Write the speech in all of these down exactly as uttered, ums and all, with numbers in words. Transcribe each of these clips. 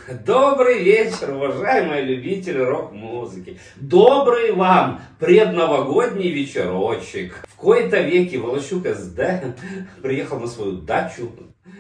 Добрый вечер, уважаемые любители рок-музыки. Добрый вам предновогодний вечерочек. В кои-то веки Волощук СД приехал на свою дачу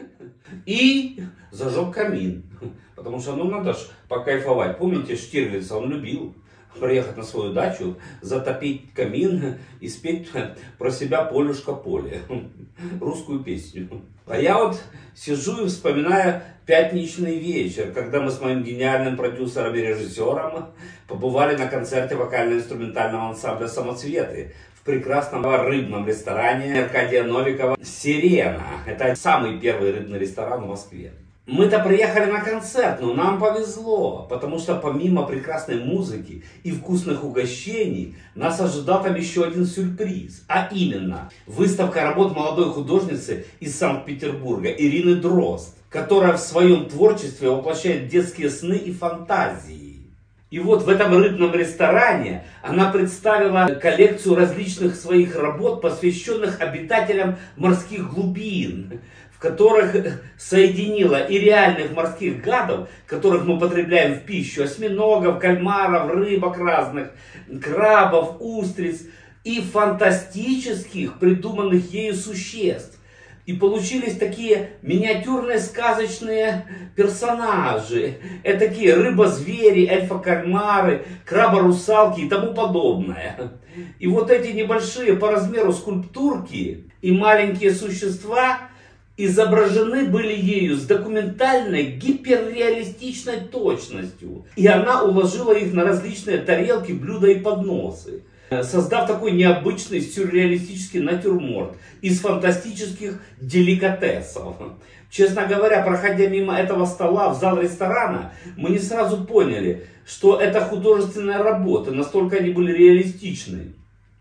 и зажег камин. Потому что, ну, надо ж покайфовать. Помните, Штирлица он любил приехать на свою дачу, затопить камин и спеть про себя «Полюшка поле», русскую песню. А я вот сижу и вспоминаю пятничный вечер, когда мы с моим гениальным продюсером и режиссером побывали на концерте вокально-инструментального ансамбля «Самоцветы» в прекрасном рыбном ресторане Аркадия Новикова «Сирена». Это самый первый рыбный ресторан в Москве. Мы-то приехали на концерт, но нам повезло, потому что помимо прекрасной музыки и вкусных угощений, нас ожидал там еще один сюрприз. А именно, выставка работ молодой художницы из Санкт-Петербурга Ирины Дрозд, которая в своем творчестве воплощает детские сны и фантазии. И вот в этом рыбном ресторане она представила коллекцию различных своих работ, посвященных обитателям морских глубин, в которых соединила и реальных морских гадов, которых мы потребляем в пищу, осьминогов, кальмаров, рыбок разных, крабов, устриц, и фантастических, придуманных ею существ. И получились такие миниатюрные сказочные персонажи, этакие рыба-звери, эльфа-кальмары, краба-русалки и тому подобное. И вот эти небольшие по размеру скульптурки и маленькие существа изображены были ею с документальной гиперреалистичной точностью. И она уложила их на различные тарелки, блюда и подносы, создав такой необычный сюрреалистический натюрморт из фантастических деликатесов. Честно говоря, проходя мимо этого стола в зал ресторана, мы не сразу поняли, что это художественная работа, настолько они были реалистичны.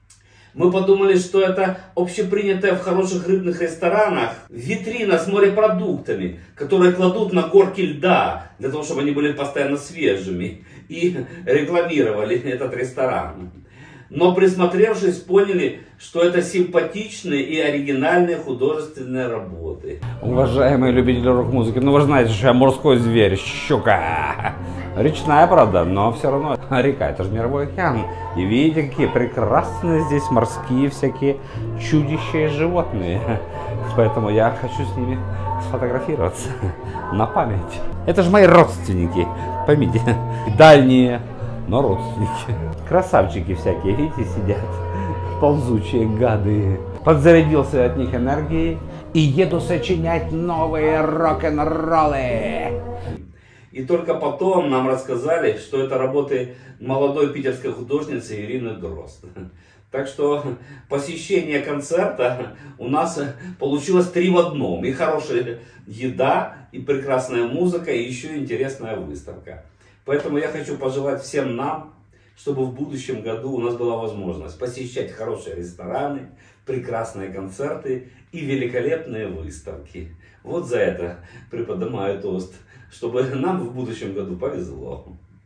Мы подумали, что это общепринятая в хороших рыбных ресторанах витрина с морепродуктами, которые кладут на горки льда, для того, чтобы они были постоянно свежими, и рекламировали этот ресторан. Но присмотревшись, поняли, что это симпатичные и оригинальные художественные работы. Уважаемые любители рок-музыки, ну вы знаете, что я морской зверь, щука. Речная, правда, но все равно река, это же мировой океан. И видите, какие прекрасные здесь морские всякие чудища и животные. Поэтому я хочу с ними сфотографироваться на память. Это же мои родственники, поймите, дальние, но родственники. Красавчики всякие, видите, сидят, ползучие гады. Подзарядился от них энергией и еду сочинять новые рок-н-роллы. И только потом нам рассказали, что это работы молодой питерской художницы Ирины Дрозд. Так что посещение концерта у нас получилось три в одном. И хорошая еда, и прекрасная музыка, и еще интересная выставка. Поэтому я хочу пожелать всем нам, чтобы в будущем году у нас была возможность посещать хорошие рестораны, прекрасные концерты и великолепные выставки. Вот за это преподнимаю тост, чтобы нам в будущем году повезло.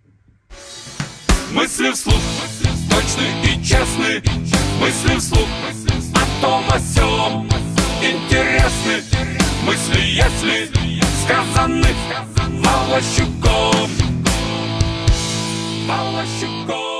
Мысли вслух, точные и честные, мысли вслух, о том о сём, интересны, мысли, если сказаны Волощуком. Волощуком.